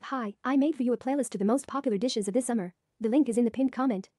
Hi, I made for you a playlist to the most popular dishes of this summer. The link is in the pinned comment.